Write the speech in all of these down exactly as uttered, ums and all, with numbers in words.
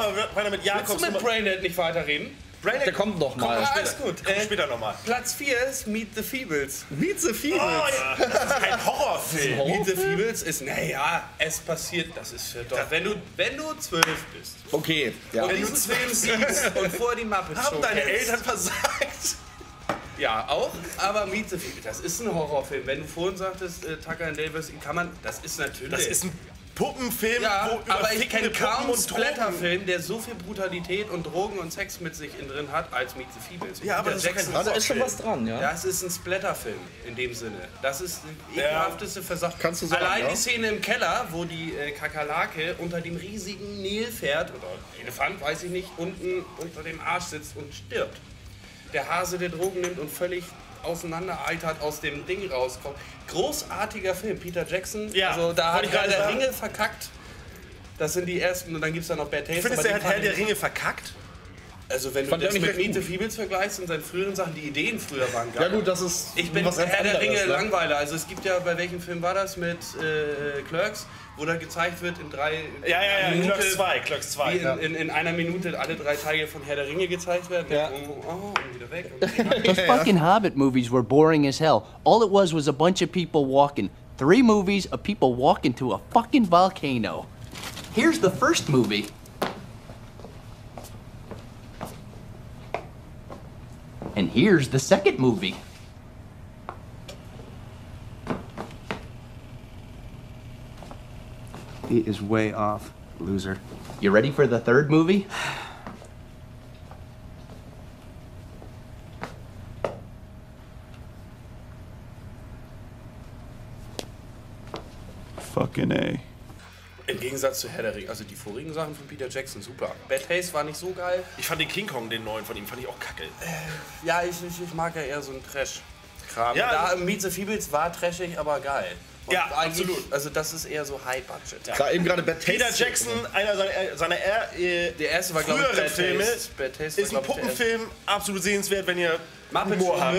mal weiter mit Jakobs. Willst du mit Braindead nicht weiterreden? Braindead, der kommt noch mal. Ah, später. ist gut. Kommt Äh, später nochmal. Platz vier ist Meet the Feebles. Meet the Feebles. Oh, ja. Das ist kein Horrorfilm. Oh. Meet the Feebles ist, naja, es passiert, das ist für doch. Wenn du, wenn du zwölf bist Okay, ja. und diesen Film siehst und vor die Muppets Haben Show deine kennst, Eltern versagt? ja, auch, aber Meet the Feebles, das ist ein Horrorfilm. Wenn du vorhin sagtest, äh, Tucker and Dale, kann man, das ist natürlich... Das ist ein Puppenfilm, ja, wo aber ich überfickende kenne kaum Puppen einen und Drogen. Splatterfilm, der so viel Brutalität und Drogen und Sex mit sich in drin hat, als Meet the Feebles. Ja, aber Peter das ist Jackson kein Da ist schon was dran, ja. Das ist ein Splatterfilm in dem Sinne. Das ist die ekelhafteste Versachung. Kannst du sagen, Allein ja? die Szene im Keller, wo die äh, Kakerlake unter dem riesigen Nilpferd oder Elefant, weiß ich nicht, unten unter dem Arsch sitzt und stirbt. Der Hase, der Drogen nimmt und völlig auseinandereitert aus dem Ding rauskommt. Großartiger Film, Peter Jackson. Ja, also da hat wollte ich Herr gerade der sagen. Ringe verkackt. Das sind die ersten und dann gibt es da noch Bad Taste. Findest aber du, er den hat Herr fand der ich- Ringe verkackt? Also wenn du Fand ich das auch nicht mit recht Meet the Feebles vergleichst und seinen früheren Sachen, die Ideen früher waren geil. Ja gut, das ist Ich bin was ganz Herr der anderes, Ringe ne? Langweiler. Also es gibt ja, bei welchem Film war das mit äh, Clerks, wo da gezeigt wird in drei Ja, ja, ja, Minute, Clerks zwei, Clerks zwei. wie in, Ja. in, in einer Minute alle drei Teile von Herr der Ringe gezeigt werden. Ja. Oh, oh, und wieder weg. Those fucking Hobbit movies were boring as hell. All it was was a bunch of people walking. Three movies of people walking to a fucking volcano. Here's the first movie. And here's the second movie. He is way off, loser. You ready for the third movie? Fucking A. Im Gegensatz zu Herr der Ringe, also die vorigen Sachen von Peter Jackson, super. Bad Taste war nicht so geil. Ich fand den King Kong, den neuen von ihm, fand ich auch kacke. Ja, ich, ich, ich mag ja eher so einen Trash-Kram. Ja, da also- Meet the Feebles war trashig, aber geil. Und Ja, eigentlich- absolut. Also das ist eher so High-Budget. Gra- eben gerade Bad Taste. Peter Jackson, einer seiner, seiner äh, Der erste war, glaube ich, früheren Bad Filme, Taste. Bad Taste ist war, ein glaub ich, der erste. Puppenfilm, absolut sehenswert, wenn ihr Muppets Humor Schule.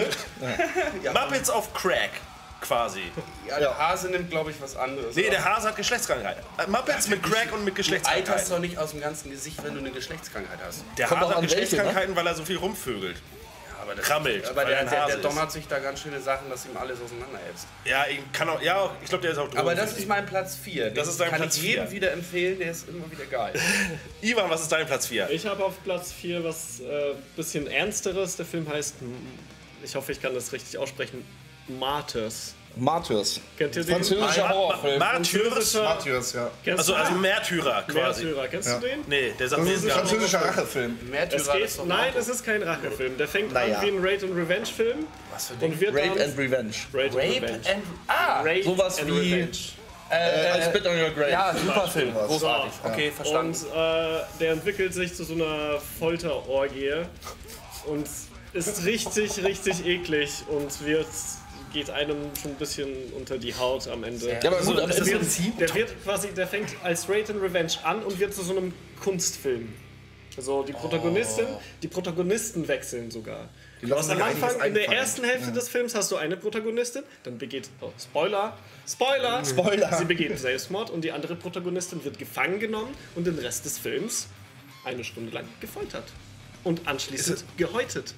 habt. Muppets auf Crack, quasi. Ja, der Hase nimmt, glaube ich, was anderes. Nee, der Hase hat Geschlechtskrankheit. Äh, Muppets mit Crack und mit Du alterst Geschlechtskrankheiten. doch nicht aus dem ganzen Gesicht, wenn du eine Geschlechtskrankheit hast. Der Kommt Hase auch hat an welche, Geschlechtskrankheiten, weil er so viel rumvögelt. Aber das, Krammelt, Aber weil der, er ein der, Hase der ist. donnert sich da ganz schöne Sachen, dass ihm alles auseinanderhetzt. Ja, ich kann auch, ja, ich glaube, der ist auch drin. Aber das ist mein Platz vier. Das ist dein kann Platz ich jedem vier. wieder empfehlen, der ist immer wieder geil. Ivan, was ist dein Platz vier? Ich habe auf Platz vier was äh, bisschen Ernsteres. Der Film heißt, ich hoffe, ich kann das richtig aussprechen, Martyrs. Martyrs. Kennt ihr den? Französischer Horrorfilm. Martyrs? Martyrs, ja. Kennst Also, du also den? Märtyrer quasi. Märtyrer, kennst du den? Nee, der sagt Das mir ist ein jetzt gar nicht. französischer Rachefilm. Es Märtyrer geht, ist doch ein nein, Auto. es ist kein Rachefilm. Der fängt Naja. an wie ein Rape and Revenge Film. Was für Und Ding? wird Rape dann and Revenge. Rape, and Rape Revenge. and... Ah! Rape Sowas and wie- Revenge. Äh, I Spit on Your Grave. Ja, super Film. Sowas. Großartig. Okay, verstanden. Und äh, der entwickelt sich zu so einer Folterorgie und ist richtig, richtig eklig und wird, geht einem schon ein bisschen unter die Haut am Ende. Ja, aber gut, aber Der das wird, Prinzip. der wird quasi, der fängt als Rape and Revenge an und wird zu so einem Kunstfilm. Also die Protagonistin, die Protagonisten wechseln sogar. Die Du hast lassen am sich einiges Anfang, in der einfallen. ersten Hälfte des Films hast du eine Protagonistin, dann begeht, oh, Spoiler, Spoiler, Spoiler. sie begeht Selbstmord und die andere Protagonistin wird gefangen genommen und den Rest des Films eine Stunde lang gefoltert und anschließend gehäutet.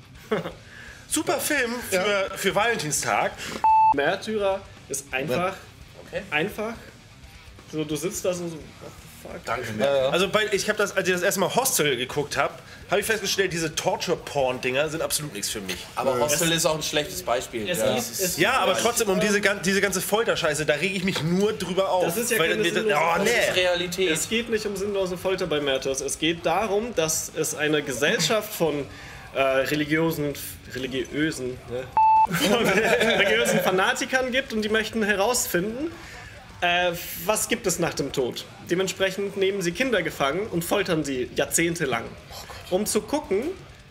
Super Film für, für Valentinstag. Märtyrer ist einfach, Okay. einfach, so du sitzt da so, so what the fuck? Danke mir. Also bei, ich habe das, als ich das erste Mal Hostel geguckt habe, habe ich festgestellt, diese Torture-Porn-Dinger sind absolut nichts für mich. Aber Hostel ist auch ein schlechtes Beispiel. Es Ja. gibt- es Ja, gibt- aber trotzdem um diese, gan- diese ganze Folterscheiße, da rege ich mich nur drüber auf. Das ist ja Weil keine mir das- sinnlose oh, Folter. Das ist nee. Realität. Es geht nicht um sinnlose Folter bei Märtyrs. Es geht darum, dass es eine Gesellschaft von äh, religiösen, religiösen, ne? von religiösen Fanatikern gibt und die möchten herausfinden, äh, was gibt es nach dem Tod. Dementsprechend nehmen sie Kinder gefangen und foltern sie jahrzehntelang, um zu gucken,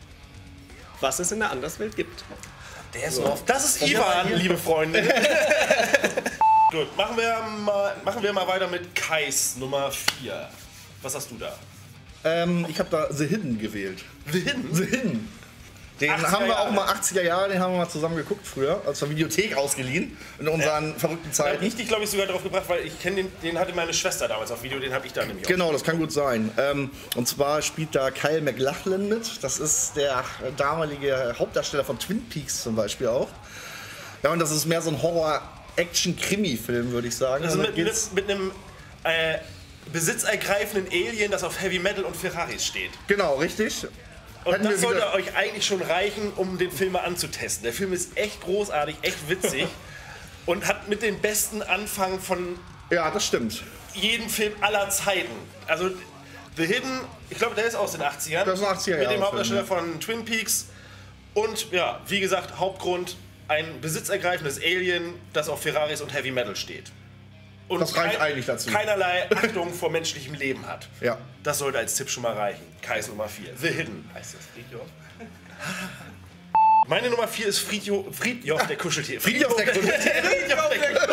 was es in der Anderswelt gibt. Der ist noch. Das ist Ivan, liebe Freunde. Gut, machen wir, mal, machen wir mal weiter mit Kais Nummer vier. Was hast du da? Ähm, ich habe da The Hidden gewählt. The Hidden? The Hidden. Den achtziger haben wir auch Jahre. mal achtziger Jahre, den haben wir mal zusammen geguckt früher, aus der Videothek ausgeliehen, in unseren verrückten Da hab Zeiten. ich dich, glaube ich, sogar drauf gebracht, weil ich kenne den, den hatte meine Schwester damals auf Video, den habe ich da nämlich auch. Genau, das kann gut sein. Ähm, und zwar spielt da Kyle MacLachlan mit. Das ist der damalige Hauptdarsteller von Twin Peaks zum Beispiel auch. Ja, und das ist mehr so ein Horror-Action-Krimi-Film, würde ich sagen. Also Und mit, da mit, geht's- mit einem äh, besitzergreifenden Alien, das auf Heavy Metal und Ferraris steht. Genau, richtig. Und Hätten wir das sollte wieder- euch eigentlich schon reichen, um den Film mal anzutesten. Der Film ist echt großartig, echt witzig und hat mit den besten Anfang von Ja, das stimmt. jedem Film aller Zeiten. Also The Hidden, ich glaube, der ist aus den achtzigern. Das ist ein achtziger Mit dem Jahre Hauptdarsteller Film, von Twin Peaks. Und ja, wie gesagt, Hauptgrund, ein besitzergreifendes Alien, das auf Ferraris und Heavy Metal steht. Und Das reicht eigentlich dazu. Keinerlei Achtung vor menschlichem Leben hat. Ja. Das sollte als Tipp schon mal reichen. Kais Nummer vier. The Hidden heißt das. Friedhof. Meine Nummer vier ist Friedjof, Friedjof der Kuscheltier. Friedhof der Kuscheltier. Friedjof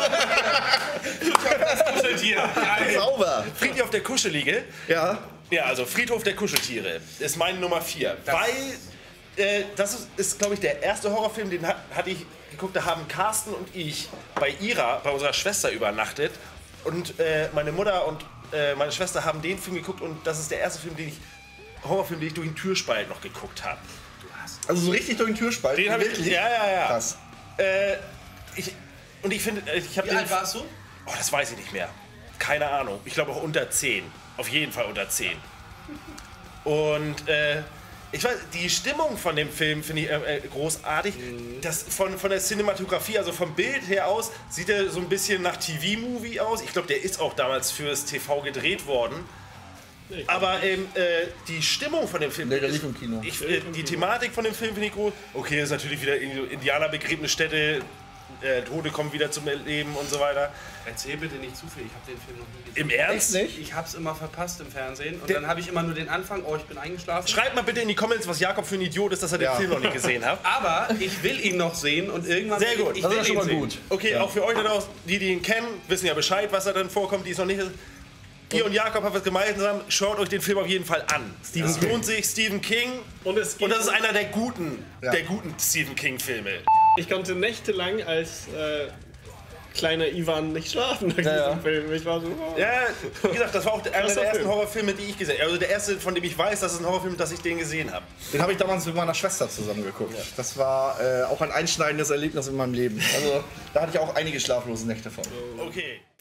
der Kuscheltier. Sauber. Friedjof der Kuschelige. Ja. Ja, also Friedhof der Kuscheltiere ist meine Nummer vier. Weil äh, das ist, ist glaube ich, der erste Horrorfilm, den hat, hatte ich geguckt, da haben Carsten und ich bei ihrer, bei unserer Schwester übernachtet. Und äh, meine Mutter und äh, meine Schwester haben den Film geguckt und das ist der erste Film, den ich, Horrorfilm, den ich durch den Türspalt noch geguckt habe. Also so richtig durch den Türspalt. Den habe ich, Wirklich? ja, ja, ja. Krass. Äh, ich, und ich finde, äh, ich habe Wie den. alt warst du? Oh, das weiß ich nicht mehr. Keine Ahnung. Ich glaube auch unter zehn. Auf jeden Fall unter zehn. Und äh, ich weiß, die Stimmung von dem Film finde ich äh, äh, großartig. Das von, von der Cinematografie, also vom Bild her aus, sieht er so ein bisschen nach T V-Movie aus. Ich glaube, der ist auch damals fürs T V gedreht worden. Aber ähm, äh, die Stimmung von dem Film. Nee, der ist- lief im Kino. Ich, äh, die Thematik von dem Film finde ich gut. Okay, ist natürlich wieder irgendwie so indianerbegräbene Städte. Äh, Tote kommen wieder zum Leben und so weiter. Erzähl bitte nicht zu viel, ich habe den Film noch nie gesehen. Im Ernst? nicht? Ich hab's immer verpasst im Fernsehen und Der- dann habe ich immer nur den Anfang, oh, ich bin eingeschlafen. Schreibt mal bitte in die Comments, was Jakob für ein Idiot ist, dass er den Ja. Film noch nicht gesehen hat. Aber ich will ihn noch sehen und irgendwann. Sehr gut. Ich Das will ist schon ihn mal sehen. gut. Okay, auch für euch da draußen, die, die ihn kennen, wissen ja Bescheid, was da drin vorkommt, die es noch nicht. Ihr und Jakob haben was gemeinsam, schaut euch den Film auf jeden Fall an. Stephen Es King. lohnt sich, Stephen King. Und es geht Und das ist einer der guten, Ja. der guten Stephen King-Filme. Ich konnte nächtelang als äh, kleiner Ivan nicht schlafen nach Ja, diesem ja. Film. Ich war so, oh. Ja, wie gesagt, das war auch einer Krasser der ersten Film. Horrorfilme, die ich gesehen habe. Also der erste, von dem ich weiß, dass es ein Horrorfilm ist, dass ich den gesehen habe. Den habe ich damals mit meiner Schwester zusammen geguckt. Das war äh, auch ein einschneidendes Erlebnis in meinem Leben. Also da hatte ich auch einige schlaflose Nächte von. Okay.